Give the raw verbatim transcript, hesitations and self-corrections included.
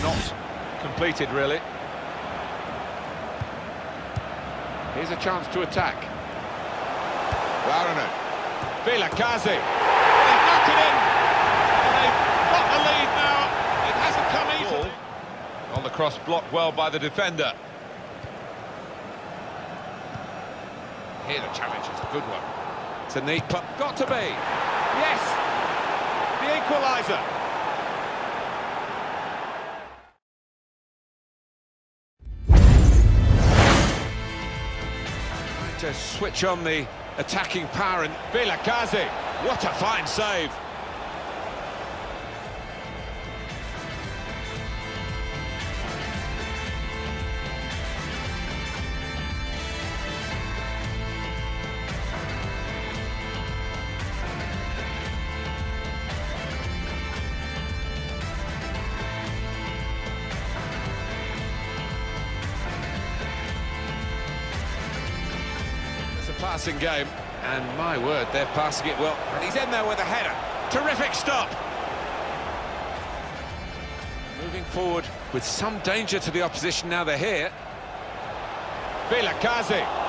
not completed, really. Here's a chance to attack. Varane. Vilakazi. They've knocked it in. And they've got the lead now. It hasn't come easily. On the cross, blocked well by the defender. Here the challenge is a good one. It's a neat putt. Got to be. Yes. The equaliser. To switch on the attacking power, and Vilakazi, what a fine save. Passing game, and my word, they're passing it well, and he's in there with a header. Terrific stop. Moving forward with some danger to the opposition now they're here. Vilakazi.